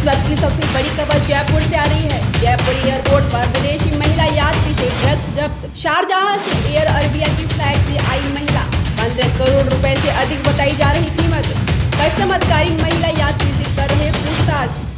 वक्त की सबसे बड़ी खबर जयपुर से आ रही है। जयपुर एयरपोर्ट पर विदेशी महिला यात्री से ड्रग्स जब्त। शारजाह से एयर अरबिया की फ्लाइट से आई महिला, 15 करोड़ रुपए से अधिक बताई जा रही कीमत। कस्टम अधिकारी महिला यात्री से कर रहे पूछताछ।